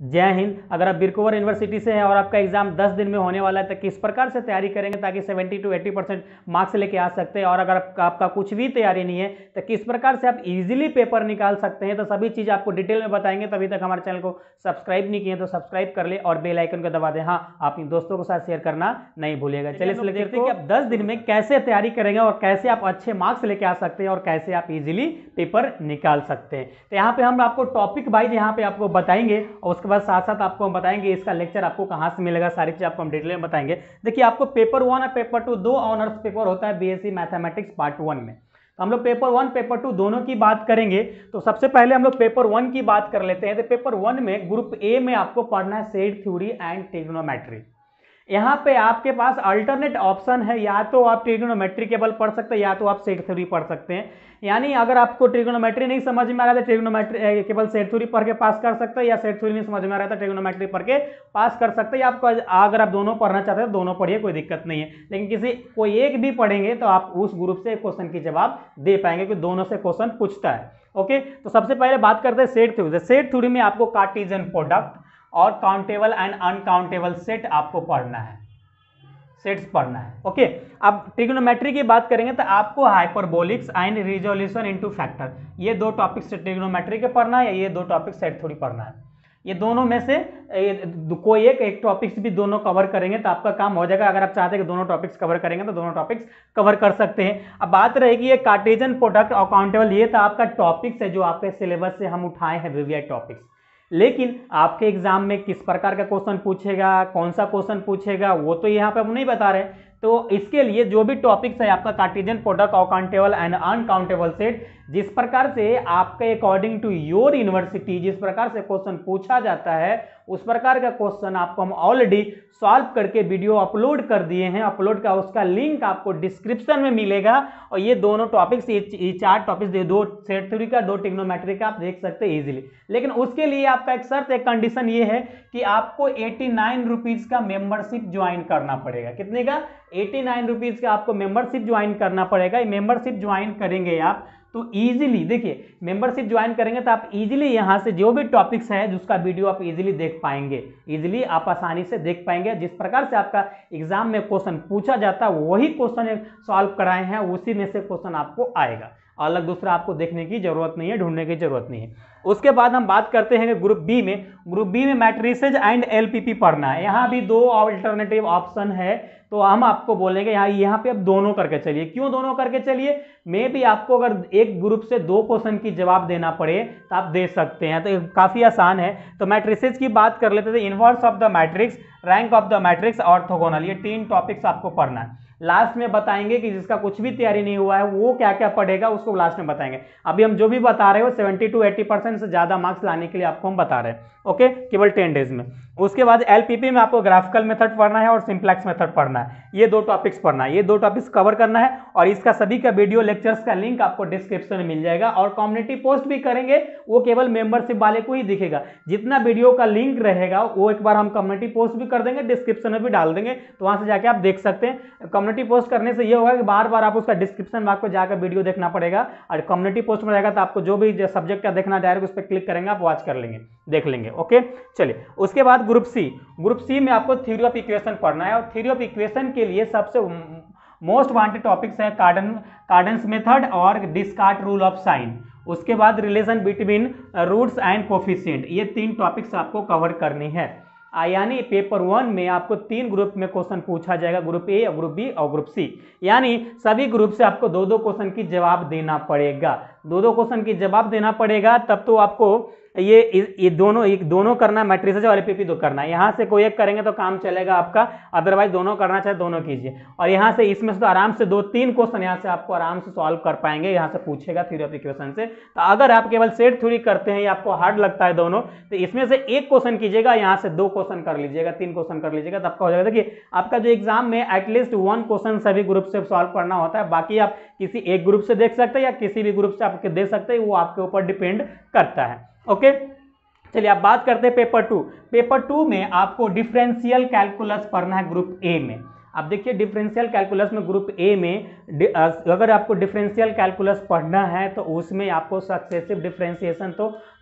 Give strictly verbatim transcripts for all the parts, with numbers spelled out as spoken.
जय हिंद। अगर आप बिरकोवर यूनिवर्सिटी से हैं और आपका एग्जाम दस दिन में होने वाला है तो किस प्रकार से तैयारी करेंगे ताकि सत्तर टू अस्सी परसेंट मार्क्स लेके आ सकते हैं, और अगर आप, आपका कुछ भी तैयारी नहीं है तो किस प्रकार से आप इजीली पेपर निकाल सकते हैं, तो सभी चीज़ आपको डिटेल में बताएंगे। तभी तक हमारे चैनल को सब्सक्राइब नहीं किए तो सब्सक्राइब कर ले और बेल आइकन को दबा दें। हाँ, आप इन दोस्तों के साथ शेयर करना नहीं भूलिएगा। चलिए इसलिए देखते हैं कि आप दस दिन में कैसे तैयारी करेंगे और कैसे आप अच्छे मार्क्स लेके आ सकते हैं और कैसे आप इजीली पेपर निकाल सकते हैं। तो यहाँ पे हम आपको टॉपिक वाइज यहाँ पे आपको बताएंगे और उसके बाद साथ साथ आपको हम बताएंगे इसका लेक्चर आपको कहाँ से मिलेगा, सारी चीज आपको हम डिटेल में बताएंगे। देखिए, आपको पेपर वन और पेपर टू दो ऑनर्स पेपर होता है बीएससी मैथमेटिक्स पार्ट वन में। तो हम लोग पेपर वन पेपर टू दोनों की बात करेंगे। तो सबसे पहले हम लोग पेपर वन की बात कर लेते हैं। तो पेपर वन में ग्रुप ए में आपको पढ़ना है सेट थ्योरी एंड ट्रिग्नोमेट्री। यहाँ पे आपके पास अल्टरनेट ऑप्शन है, या तो आप ट्रिग्नोमेट्री केवल पढ़ सकते हैं या तो आप सेट थ्योरी पढ़ सकते हैं। यानी अगर आपको ट्रिग्नोमेट्री नहीं समझ में आ रहा है तो ट्रिग्नोमेट्री केवल सेट थ्योरी पढ़ के पास कर सकते हैं, या सेट थ्योरी नहीं समझ में आ रहा था ट्रिग्नोमेट्री पढ़ के पास कर सकते हैं। आपको अगर आप दोनों पढ़ना चाहते हैं तो दोनों पढ़िए, कोई दिक्कत नहीं है। लेकिन किसी कोई एक भी पढ़ेंगे तो आप उस ग्रुप से क्वेश्चन की जवाब दे पाएंगे क्योंकि दोनों से क्वेश्चन पूछता है। ओके, तो सबसे पहले बात करते हैं सेट थ्योरी। सेट थ्योरी में आपको कार्टेशियन प्रोडक्ट और काउंटेबल एंड अनकाउंटेबल सेट आपको पढ़ना है, सेट्स पढ़ना है। ओके, अब ट्रिग्नोमेट्री की बात करेंगे तो आपको hyperbolics and resolution into factor, ये दो टॉपिक से ट्रिग्नोमेट्री के पढ़ना है, या ये दो टॉपिक सेट थ्योरी पढ़ना है। ये दोनों में से कोई एक एक टॉपिक्स भी दोनों कवर करेंगे तो आपका काम हो जाएगा। अगर आप चाहते हैं कि दोनों टॉपिक्स कवर करेंगे तो दोनों टॉपिक्स कवर कर सकते हैं। अब बात रहेगी ये कार्टेशियन प्रोडक्ट और काउंटेबल, ये तो आपका टॉपिक्स है जो आपके सिलेबस से हम उठाए हैं वीवीआई टॉपिक्स। लेकिन आपके एग्जाम में किस प्रकार का क्वेश्चन पूछेगा, कौन सा क्वेश्चन पूछेगा, वो तो यहाँ पे हम नहीं बता रहे। तो इसके लिए जो भी टॉपिक्स है आपका कार्टेशियन प्रोडक्ट और काउंटेबल एंड अनकाउंटेबल सेट, जिस प्रकार से आपके अकॉर्डिंग टू योर यूनिवर्सिटी जिस प्रकार से क्वेश्चन पूछा जाता है उस प्रकार का क्वेश्चन आपको हम ऑलरेडी सॉल्व करके वीडियो अपलोड कर दिए हैं। अपलोड का उसका लिंक आपको डिस्क्रिप्शन में मिलेगा। और ये दोनों टॉपिक्स, ये चार टॉपिक्स, दो सेट थ्योरी का दो ट्रिग्नोमेट्री का, आप देख सकते हैं इजीली। लेकिन उसके लिए आपका एक शर्त, एक कंडीशन ये है कि आपको एटी नाइन रुपीज का मेंबरशिप ज्वाइन करना पड़ेगा। कितने का? एटी नाइन रुपीज का आपको मेंबरशिप ज्वाइन करना पड़ेगा। ये मेंबरशिप ज्वाइन करेंगे आप तो इजीली, देखिए मेंबरशिप ज्वाइन करेंगे तो आप इजीली यहाँ से जो भी टॉपिक्स है जिसका वीडियो आप इजीली देख पाएंगे, इजीली आप आसानी से देख पाएंगे। जिस प्रकार से आपका एग्जाम में क्वेश्चन पूछा जाता है वही क्वेश्चन सॉल्व कराए हैं, उसी में से क्वेश्चन आपको आएगा। अलग दूसरा आपको देखने की जरूरत नहीं है, ढूंढने की जरूरत नहीं है। उसके बाद हम बात करते हैं ग्रुप बी में। ग्रुप बी में मैट्रिसेज एंड एलपीपी पढ़ना है। यहाँ भी दो अल्टरनेटिव ऑप्शन है, तो हम आपको बोलेंगे यहाँ यहाँ पे अब दोनों करके चलिए। क्यों दोनों करके चलिए? मे भी आपको अगर एक ग्रुप से दो क्वेश्चन की जवाब देना पड़े तो आप दे सकते हैं, तो काफी आसान है। तो मैट्रिसेज की बात कर लेते थे। Inverse of the matrix, rank of the matrix, orthogonal, ये तीन टॉपिक्स आपको पढ़ना है। लास्ट में बताएंगे कि जिसका कुछ भी तैयारी नहीं हुआ है वो क्या क्या पढ़ेगा, उसको लास्ट में बताएंगे। अभी हम जो भी बता रहे हो सेवेंटी टू एटी परसेंट से ज्यादा मार्क्स लाने के लिए आपको हम बता रहे हैं। ओके, केवल टेन डेज में। उसके बाद एलपीपी में आपको ग्राफिकल मेथड पढ़ना है और सिंप्लेक्स मेथड पढ़ना है। ये दो टॉपिक्स पढ़ना है, ये दो टॉपिक्स कवर करना है। और इसका सभी का वीडियो लेक्चर्स का लिंक आपको डिस्क्रिप्शन में मिल जाएगा। और कम्युनिटी पोस्ट भी करेंगे, वो केवल मेंबरशिप वाले को ही दिखेगा। जितना वीडियो का लिंक रहेगा वो एक बार हम कम्युनिटी पोस्ट भी कर देंगे, डिस्क्रिप्शन में भी डाल देंगे, तो वहां से जाके आप देख सकते हैं। कम्युनिटी पोस्ट करने से ये होगा कि बार बार आप उसका डिस्क्रिप्शन में आपको जाकर वीडियो देखना पड़ेगा। और कम्युनिटी पोस्ट में रहेगा तो आपको जो भी सब्जेक्ट का देखना डायरेक्ट उस पर क्लिक करेंगे, आप वॉच कर लेंगे, देख लेंगे। ओके, चलिए उसके बाद ग्रुप सी। ग्रुप सी में आपको थ्योरी ऑफ इक्वेशन पढ़ना है। और थ्योरी ऑफ इक्वेशन के लिए सबसे मोस्ट वांटेड टॉपिक्स है कार्डन कार्डन्स मेथड और डिस्कार्ट रूल ऑफ साइन। उसके बाद relation between roots and coefficient, ये तीन टॉपिक्स आपको कवर करनी है। यानी पेपर वन में आपको तीन ग्रुप में क्वेश्चन पूछा जाएगा, ग्रुप ए, ग्रुप बी और ग्रुप सी। यानी सभी ग्रुप से आपको दो दो क्वेश्चन की जवाब देना पड़ेगा, दो दो क्वेश्चन की जवाब देना पड़ेगा। तब तो आपको ये ये दोनों एक दोनों करना, मैट्रिसेज और एलपीपी दो करना है। यहाँ से कोई एक करेंगे तो काम चलेगा आपका, अदरवाइज दोनों करना चाहे दोनों कीजिए। और यहाँ से इसमें से तो आराम से दो तीन क्वेश्चन यहाँ से आपको आराम से सॉल्व कर पाएंगे, यहाँ से पूछेगा थ्योरी ऑफ इक्वेशन से। तो अगर आप केवल सेट थ्योरी करते हैं या आपको हार्ड लगता है दोनों, तो इसमें से एक क्वेश्चन कीजिएगा, यहाँ से दो क्वेश्चन कर लीजिएगा, तीन क्वेश्चन कर लीजिएगा, तब आपका हो जाएगा। देखिए आपका जो एग्जाम में एटलीस्ट वन क्वेश्चन सभी ग्रुप से सॉल्व करना होता है। बाकी आप किसी एक ग्रुप से देख सकते हैं या किसी भी ग्रुप से आप दे सकते हैं, वो आपके ऊपर डिपेंड करता है। ओके, चलिए अब बात करते हैं पेपर टू। पेपर टू में आपको डिफरेंशियल कैलकुलस पढ़ना है ग्रुप ए में। अब देखिए डिफरेंशियल कैलकुलस में ग्रुप ए में अगर आपको डिफरेंशियल कैलकुलस पढ़ना है तो उसमें आपको सक्सेसिव डिफरेंशिएशन तो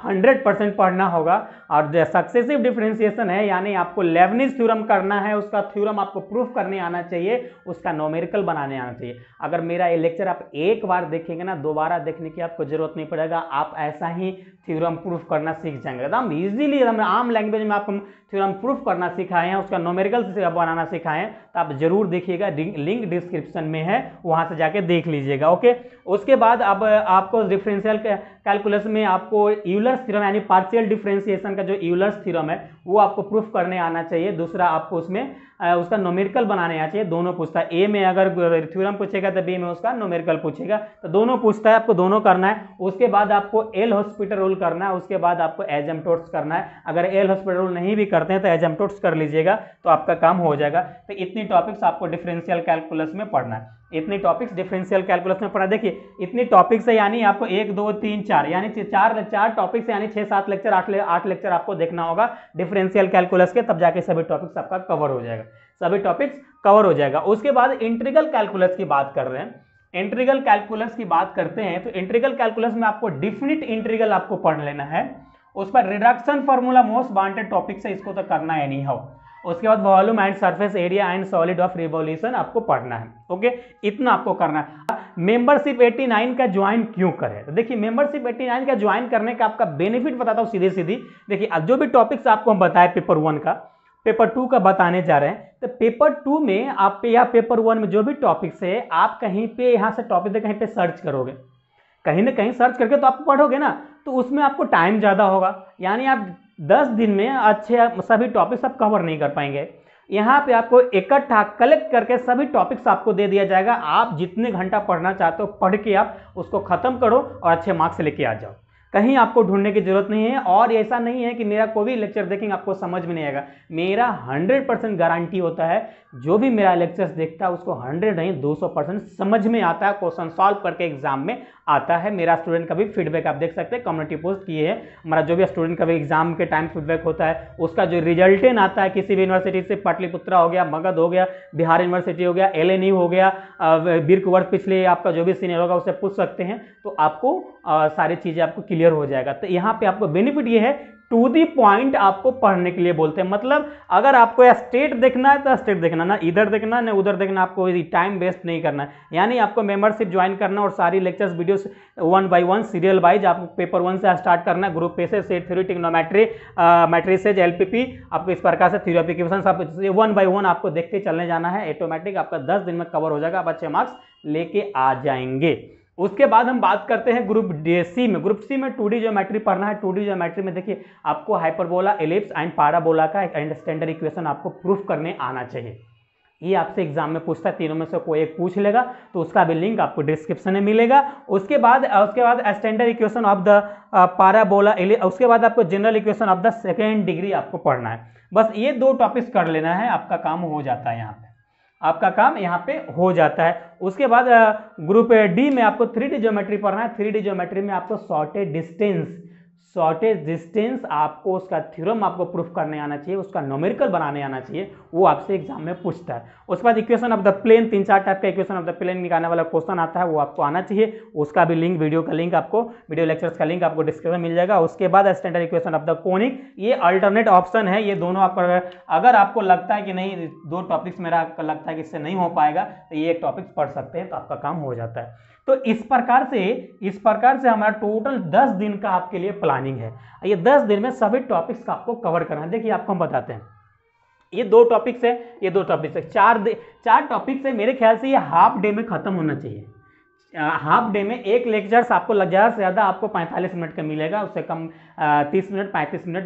हंड्रेड परसेंट पढ़ना होगा। और जो सक्सेसिव डिफरेंशिएशन है यानी आपको लेबनिज थ्योरम करना है, उसका थ्योरम आपको प्रूफ करने आना चाहिए, उसका न्यूमेरिकल बनाने आना चाहिए। अगर मेरा ये लेक्चर आप एक बार देखेंगे ना, दोबारा देखने की आपको जरूरत नहीं पड़ेगा, आप ऐसा ही थ्योरम प्रूफ करना सीख जाएंगे एकदम इजीली। एकदम आम लैंग्वेज में आपको थ्योरम प्रूफ करना सिखाए हैं, उसका न्यूमेरिकल से बनाना सिखाए हैं, तो आप जरूर देखिएगा, लिंक डिस्क्रिप्शन में है, वहां से जाके देख लीजिएगा। ओके, उसके बाद अब आपको डिफरेंशियल कैलकुलस में आपको यूलर्स थ्योरम यानी पार्शियल डिफरेंशिएशन का जो यूलर्स थ्योरम है वो आपको प्रूफ करने आना चाहिए। दूसरा आपको उसमें उसका न्यूमेरिकल बनाने आना चाहिए। दोनों पूछता है, ए में अगर थ्योरम पूछेगा तो बी में उसका न्यूमेरिकल पूछेगा, तो दोनों पूछता है, आपको दोनों करना है। उसके बाद आपको एल हॉस्पिटल रूल करना है, उसके बाद आपको एजम्प्टोट्स करना है। अगर एल हॉस्पिटल रूल नहीं भी करते हैं तो एजम्प्टोट्स कर लीजिएगा, तो आपका काम हो जाएगा। तो इतनी टॉपिक्स आपको डिफरेंशियल कैलकुलस में पढ़ना है, इतनी टॉपिक्स डिफरेंशियल कैलकुलस में पढ़ा। देखिए इतनी टॉपिक्स है यानी आपको एक दो तीन चार यानी चार चार टॉपिक्स यानी छह सात लेक्चर आठ आठ लेक्चर आपको देखना होगा डिफरेंशियल कैलकुलस के, तब जाके सभी टॉपिक्स आपका कवर हो जाएगा, सभी टॉपिक्स कवर हो जाएगा। उसके बाद इंटीग्रल कैलकुलस की बात कर रहे हैं, इंटीग्रल कैलकुलस की बात करते हैं तो इंटीग्रल कैलकुलस में आपको डिफिनिट इंटीग्रल आपको पढ़ लेना है। उस पर reduction formula most wanted topic है, इसको तो करना है नहीं हो। उसके बाद volume and surface area and solid of revolution आपको पढ़ना है। ओके, इतना आपको करना है। मेंबरशिप नवासी का ज्वाइन क्यों करें, तो देखिए मेंबरशिप नवासी का ज्वाइन करने का आपका बेनिफिट बताता हूं सीधे सीधी। देखिए अब जो भी टॉपिक्स आपको हम बताए पेपर वन का, पेपर टू का बताने जा रहे हैं, तो पेपर टू में आप पे या पेपर वन में जो भी टॉपिक्स है आप कहीं पे यहां से टॉपिक कहीं पे सर्च करोगे, कहीं ना कहीं सर्च करके तो आप पढ़ोगे ना, तो उसमें आपको टाइम ज्यादा होगा, यानी आप दस दिन में अच्छे सभी टॉपिक्स आप कवर नहीं कर पाएंगे। यहाँ पे आपको इकट्ठा कलेक्ट करके सभी टॉपिक्स आपको दे दिया जाएगा, आप जितने घंटा पढ़ना चाहते हो पढ़ के आप उसको खत्म करो और अच्छे मार्क्स लेके आ जाओ, कहीं आपको ढूंढने की जरूरत नहीं है। और ऐसा नहीं है कि मेरा कोई भी लेक्चर देखेंगे आपको समझ में नहीं आएगा, मेरा हंड्रेड परसेंट गारंटी होता है जो भी मेरा लेक्चर्स देखता है उसको हंड्रेड नहीं दो सौ परसेंट समझ में आता है, क्वेश्चन सॉल्व करके एग्जाम में आता है। मेरा स्टूडेंट का भी फीडबैक आप देख सकते हैं, कम्युनिटी पोस्ट किए हैं, हमारा जो भी स्टूडेंट का भी एग्जाम के टाइम फीडबैक होता है उसका जो रिजल्टेन आता है किसी भी यूनिवर्सिटी से, पाटलिपुत्रा हो गया, मगध हो गया, बिहार यूनिवर्सिटी हो गया, एल एन यू हो गया, वीर कुंवर, पिछले आपका जो भी सीनियर होगा उससे पूछ सकते हैं, तो आपको आ, सारी चीजें आपको क्लियर हो जाएगा। तो यहाँ पे आपको बेनिफिट ये है टू दी पॉइंट आपको पढ़ने के लिए बोलते हैं, मतलब अगर आपको स्टेट देखना है तो स्टेट देखना, ना इधर देखना ना उधर देखना, आपको टाइम वेस्ट नहीं करना है। यानी आपको मेंबरशिप ज्वाइन करना और सारी lectures videos one by one serial wise आपको पेपर वन से स्टार्ट करना है, ग्रुप ए से set theory trigonometry matrices LPP, आपको इस प्रकार से थ्योरी ऑफ इक्वेशन सब वन बाय वन आपको देखते चलने जाना है, ऑटोमेटिक आपका दस दिन में कवर हो जाएगा, आप अच्छे मार्क्स लेके आ जाएंगे। उसके बाद हम बात करते हैं ग्रुप सी में। ग्रुप सी में टू डी ज्योमेट्री पढ़ना है। टू डी ज्योमेट्री में देखिए आपको हाइपरबोला, एलिप्स एंड पैराबोला का एक स्टैंडर्ड इक्वेशन आपको प्रूफ करने आना चाहिए। ये आपसे एग्जाम में पूछता है, तीनों में से कोई एक पूछ लेगा, तो उसका भी लिंक आपको डिस्क्रिप्शन में मिलेगा। उसके बाद उसके बाद standard equation of the parabola, उसके बाद आपको general equation of the second degree आपको पढ़ना है। बस ये दो टॉपिक्स कर लेना है, आपका काम हो जाता है, यहाँ पे आपका काम यहाँ पे हो जाता है। उसके बाद ग्रुप डी में आपको थ्री डी ज्योमेट्री पढ़ना है। थ्री डी ज्योमेट्री में आपको शॉर्टेज डिस्टेंस शॉर्टेज डिस्टेंस आपको उसका थ्योरम आपको प्रूफ करने आना चाहिए, उसका न्यूमेरिकल बनाने आना चाहिए, वो आपसे एग्जाम में पूछता है। उसके बाद इक्वेशन ऑफ द प्लेन, तीन चार टाइप का इक्वेशन ऑफ द प्लेन निकालने वाला क्वेश्चन आता है, वो आपको आना चाहिए, उसका भी लिंक, वीडियो का लिंक आपको, वीडियो लेक्चर्स का लिंक आपको डिस्क्रिप्शन में मिल जाएगा। उसके बाद standard equation of the conic, ये अल्टरनेट ऑप्शन है, ये दोनों आप अगर आपको लगता है कि नहीं दो टॉपिक्स मेरा लगता है कि इससे नहीं हो पाएगा तो ये एक टॉपिक्स पढ़ सकते हैं, तो आपका काम हो जाता है। तो इस प्रकार से इस प्रकार से हमारा टोटल दस दिन का आपके लिए प्लानिंग है। ये दस दिन में सभी टॉपिक्स का आपको कवर करना है। देखिए आपको हम बताते हैं, ये दो टॉपिक्स है, ये दो टॉपिक्स है, चार चार टॉपिक्स है, मेरे ख्याल से ये हाफ डे में खत्म होना चाहिए। हाफ डे में एक लेक्चर्स आपको लग ज़्यादा से ज़्यादा आपको पैंतालीस मिनट का मिलेगा, उससे कम तीस मिनट पैंतीस मिनट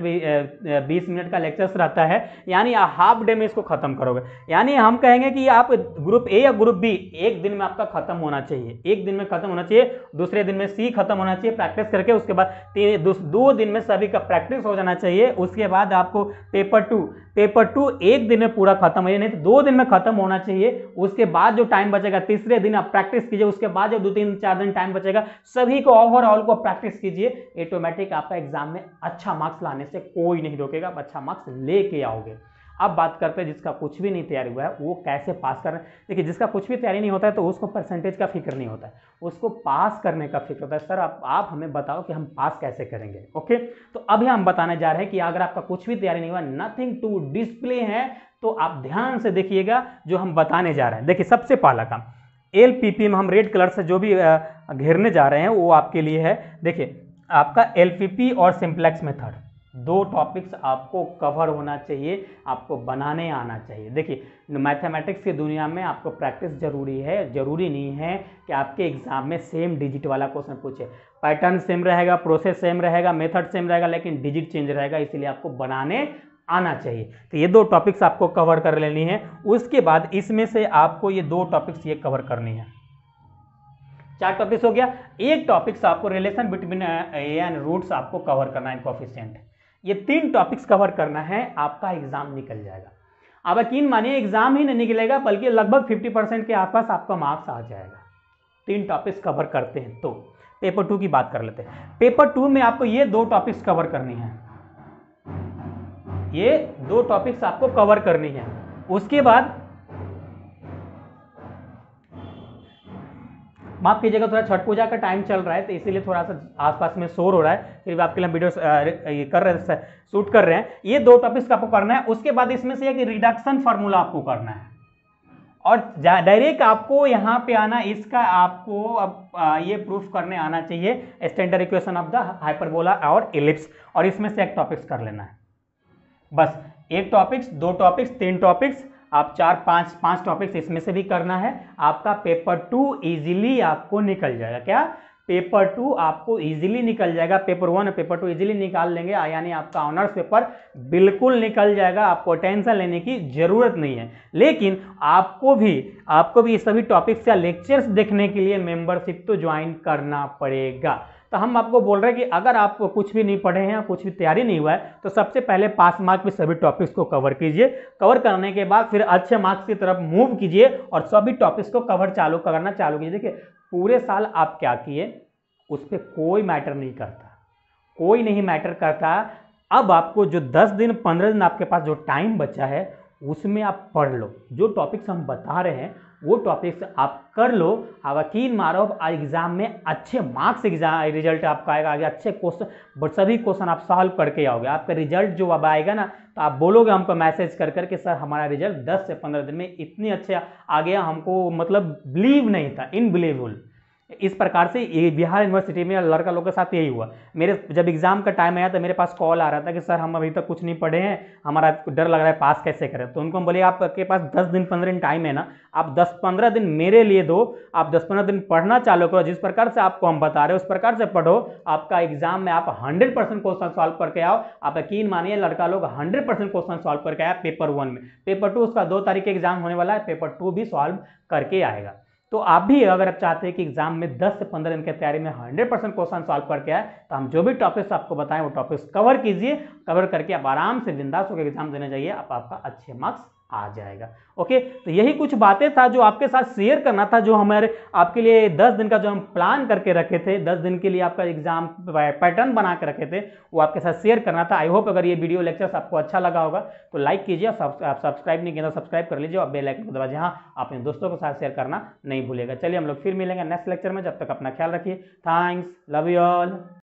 बीस मिनट का लेक्चर्स रहता है, यानी हाफ डे में इसको खत्म करोगे। यानी हम कहेंगे कि आप ग्रुप ए या ग्रुप बी एक दिन में आपका खत्म होना चाहिए, एक दिन में खत्म होना चाहिए, दूसरे दिन में सी खत्म होना चाहिए प्रैक्टिस करके, उसके बाद दो दिन में सभी का प्रैक्टिस हो जाना चाहिए। उसके बाद आपको पेपर टू पेपर टू एक दिन में पूरा खत्म हो, नहीं तो दो दिन में खत्म होना चाहिए। उसके बाद जो टाइम बचेगा तीसरे दिन आप प्रैक्टिस कीजिए, उसके बाद जो दो तीन चार दिन टाइम बचेगा सभी को ओवरऑल को प्रैक्टिस कीजिए, ऑटोमेटिक आपका एग्जाम में अच्छा मार्क्स लाने से कोई नहीं रोकेगा, आप अच्छा मार्क्स लेके आओगे। अब बात करते हैं जिसका कुछ भी नहीं तैयारी हुआ है वो कैसे पास कर रहे हैं। देखिए जिसका कुछ भी तैयारी नहीं होता है तो उसको परसेंटेज का फिक्र नहीं होता है, उसको पास करने का फिक्र होता है। सर आप आप हमें बताओ कि हम पास कैसे करेंगे। ओके, तो अभी हम बताने जा रहे हैं कि अगर आपका कुछ भी तैयारी नहीं हुआ, नथिंग टू डिस्प्ले है, तो आप ध्यान से देखिएगा जो हम बताने जा रहे हैं। देखिए सबसे पहला काम एल पी पी में हम रेड कलर से जो भी घेरने जा रहे हैं वो आपके लिए है। देखिए आपका एल पी पी और सिंप्लेक्स मेथड दो टॉपिक्स आपको कवर होना चाहिए, आपको बनाने आना चाहिए। देखिए मैथमेटिक्स की दुनिया में आपको प्रैक्टिस जरूरी है, जरूरी नहीं है कि आपके एग्जाम में सेम डिजिट वाला क्वेश्चन पूछे। पैटर्न सेम रहेगा, प्रोसेस सेम रहेगा, मेथड सेम रहेगा, लेकिन डिजिट चेंज रहेगा, इसीलिए आपको बनाने आना चाहिए। तो ये दो टॉपिक्स आपको कवर कर लेनी है। उसके बाद इसमें से आपको ये दो टॉपिक्स ये कवर करनी है। चार टॉपिक्स हो गया। एक टॉपिक्स आपको relation between A and roots आपको कवर करना है, कोएफिशिएंट। ये तीन टॉपिक्स कवर करना है, आपका एग्जाम निकल जाएगा। अब यकीन मानिए एग्जाम ही नहीं निकलेगा बल्कि लगभग पचास परसेंट के आसपास आपका मार्क्स आ जाएगा। तीन टॉपिक्स कवर करते हैं। तो पेपर टू की बात कर लेते हैं। पेपर टू में आपको ये दो टॉपिक्स कवर करनी है, ये दो टॉपिक्स आपको कवर करनी है। उसके बाद माफ कीजिएगा थोड़ा छठ पूजा का टाइम चल रहा है तो इसीलिए थोड़ा सा आसपास में शोर हो रहा है, फिर भी आपके लिए वीडियो कर रहे हैं, शूट कर रहे हैं। ये दो टॉपिक्स आपको करना है। उसके बाद इसमें से एक रिडक्शन फार्मूला आपको करना है और डायरेक्ट आपको यहाँ पे आना, इसका आपको अब ये प्रूफ करने आना चाहिए standard equation of the hyperbola और इलिप्स, और इसमें से एक टॉपिक्स कर लेना है। बस एक टॉपिक्स, दो टॉपिक्स, तीन टॉपिक्स, आप चार पांच पांच टॉपिक्स इसमें से भी करना है। आपका पेपर टू इजीली आपको निकल जाएगा। क्या? पेपर टू आपको इजीली निकल जाएगा। पेपर वन और पेपर टू इजीली निकाल लेंगे, यानी आपका ऑनर्स पेपर बिल्कुल निकल जाएगा। आपको टेंशन लेने की जरूरत नहीं है। लेकिन आपको भी आपको भी सभी टॉपिक्स या लेक्चर्स देखने के लिए मेंबरशिप तो ज्वाइन करना पड़ेगा। तो हम आपको बोल रहे हैं कि अगर आप कुछ भी नहीं पढ़े हैं, कुछ भी तैयारी नहीं हुआ है, तो सबसे पहले पास मार्क में सभी टॉपिक्स को कवर कीजिए। कवर करने के बाद फिर अच्छे मार्क्स की तरफ मूव कीजिए और सभी टॉपिक्स को कवर चालू करना चालू कीजिए। देखिए पूरे साल आप क्या किए उस पर कोई मैटर नहीं करता, कोई नहीं मैटर करता। अब आपको जो दस दिन पंद्रह दिन आपके पास जो टाइम बचा है उसमें आप पढ़ लो। जो टॉपिक्स हम बता रहे हैं वो टॉपिक्स आप कर लो। आप यकीन मारो एग्जाम में अच्छे मार्क्स एग्जाम रिजल्ट आपका आएगा, आगे अच्छे क्वेश्चन, सभी क्वेश्चन आप सॉल्व करके आओगे। आपका रिजल्ट जो अब आएगा ना तो आप बोलोगे हमको मैसेज कर करके सर हमारा रिजल्ट दस से पंद्रह दिन में इतनी अच्छे आ गया, हमको मतलब बिलीव नहीं था, इनबिलीवेबल। इस प्रकार से ये बिहार यूनिवर्सिटी में लड़का लोग के साथ यही हुआ। मेरे जब एग्जाम का टाइम आया तो मेरे पास कॉल आ रहा था कि सर हम अभी तक कुछ नहीं पढ़े हैं, हमारा डर लग रहा है पास कैसे करें। तो उनको हम बोले आपके पास दस दिन पंद्रह दिन टाइम है ना, आप दस पंद्रह दिन मेरे लिए दो, आप दस पंद्रह दिन पढ़ना चालू करो। जिस प्रकार से आपको हम बता रहे हैं उस प्रकार से पढ़ो, आपका एग्जाम में आप हंड्रेड परसेंट क्वेश्चन सॉल्व करके आओ। आप यकीन मानिए लड़का लोग हंड्रेड परसेंट क्वेश्चन सॉल्व करके आया पेपर वन में। पेपर टू उसका दो तारीख के एग्जाम होने वाला है, पेपर टू भी सॉल्व करके आएगा। तो आप भी अगर आप चाहते हैं कि एग्जाम में दस से पंद्रह दिन की तैयारी में हंड्रेड परसेंट क्वेश्चन सॉल्व करके आए तो हम जो भी टॉपिक्स आपको बताएं वो टॉपिक्स कवर कीजिए। कवर करके आप आराम से बिंदास होकर एग्जाम देने जाइए, आप आपका अच्छे मार्क्स आ जाएगा। ओके, तो यही कुछ बातें था जो आपके साथ शेयर करना था, जो हमारे आपके लिए दस दिन का जो हम प्लान करके रखे थे, दस दिन के लिए आपका एग्जाम पैटर्न बना के रखे थे, वो आपके साथ शेयर करना था। आई होप अगर ये वीडियो लेक्चर्स आपको अच्छा लगा होगा तो लाइक कीजिए, आप सब्सक्राइब नहीं किया तो सब्सक्राइब कर लीजिए और बेल आइकन को दबा दीजिए। हाँ, अपने दोस्तों के साथ शेयर करना नहीं भूलेगा। चलिए हम लोग फिर मिलेंगे नेक्स्ट लेक्चर में, जब तक अपना ख्याल रखिए। Thanks, love you all.